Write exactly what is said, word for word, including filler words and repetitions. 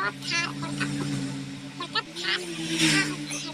ก็ทานคนกับคนก็ทานข้าว